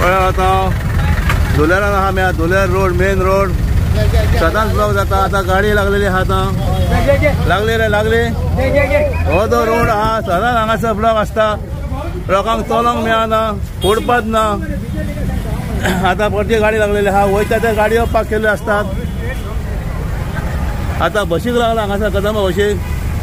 आता धुलेरान आहा म्या धुलेर रोड मेन रोड सदांच ब्लॉक जाता। आता गाडी लागलेली आहा आता लागले रे लागले हो तो रोड आहा सदांच हांगासर ब्लॉक आसता लोकांक चलोंक मेळना फोडपाच ना। आता परती गाडी लागलेली आहा वयता त्या गाडयो पार्क केल्ल्यो आसतात। आता बशीक लागला हांगासर कदंबा बशीक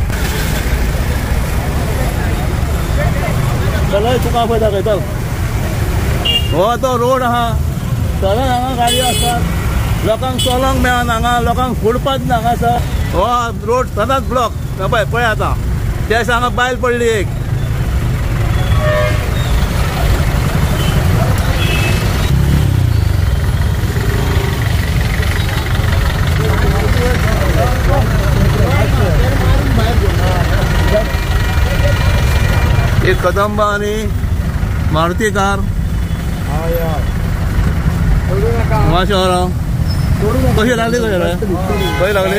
चलय तुका पळय दाखयता हो तो रोड आहा सदांच हांगा गाडयो आसतात लोकांक चलोंक मेळना हांगा लोकांक फोडपाच ना हांगासर हो रोड सदांच ब्लॉक पळय आता त्या हांगा बायल पडली एक एक कदंबा आणि मारुती कार माशा कशी लागली खंय लागली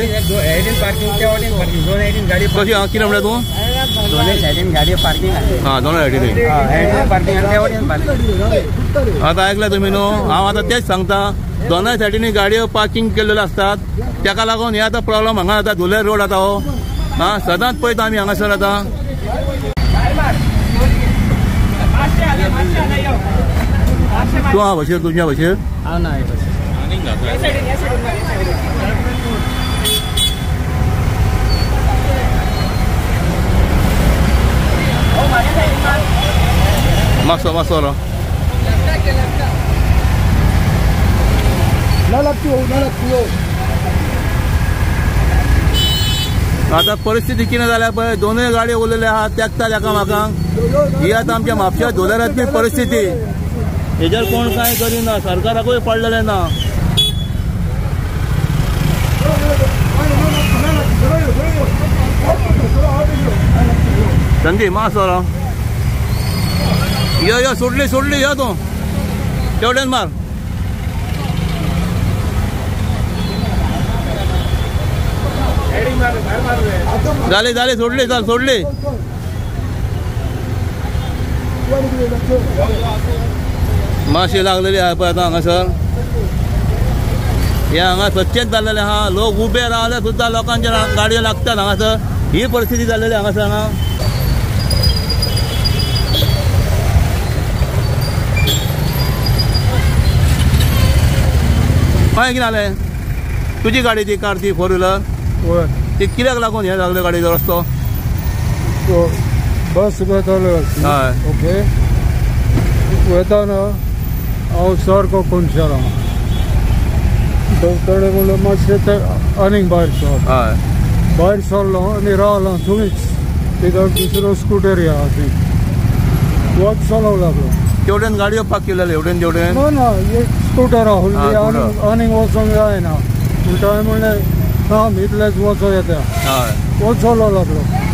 कशी कितें म्हणलें तूं दोनों साइडीन गाडी पार्किंग हां दोनों सायडीन आतां आयकलें तुमी न्हू हांव आतां तेच सांगता दोनोय सायडीनी गाडयो पार्किंग केल्ल्यो आसतात ताका लागून हे आतां प्रॉब्लेम हांगा जाता धुलेर रोड आतां हो हां सदांच पळयता आमी हांगासर आतां तूं आहा बशीर तुमच्या बशीर हांव ना मातसो मातसो रो आता परिस्थिती कितें जाल्या पळय दोनूय गाडयो उरलेल्यो आहा तेकता एकामेकांक ही आतां आमच्या म्हापश्या धुलेरांतली परिस्थिती हेजेर कोण कांय करिना सरकाराकूय पडलेलें ना संदी मातसो रो यो सोडली सोडली यो तूं तेवढ्यान मार जाली जाली सोडली चल सोडली मातशी लागलेली आहा पळय आतां हांगासर हे हांगा सच्चेच जाल्लेलें आहा लोक उबे रावले सुद्दां लोकांच्या गाडयो लागतात हांगासर ही परिस्थिती जाल्लेली हांगासर हांगा काय कितें जालें तुजी गाडी ती कार ती फोर व्हिलर ती कित्याक लागून हे जाल्लो गाडयेचो रस्तो बस वयतालो हय ओके वयताना हांव सारको कोणशारा थोडे म्हणल्यार मातशें आनीक भायर सरलो आनी रावलो थंयच तिका दुसरो स्कूटर आहा थंय वच चलोवंक लागलो तेवढ्यान गाडयो पार्क केलेल्यो एवढ्यान तेवढ्यान ना एक स्कूटर आहली आनीक वचोंक जायना म्हणटा म्हणलें थांब इतलेंच वचो येता हय वच चलो लागलो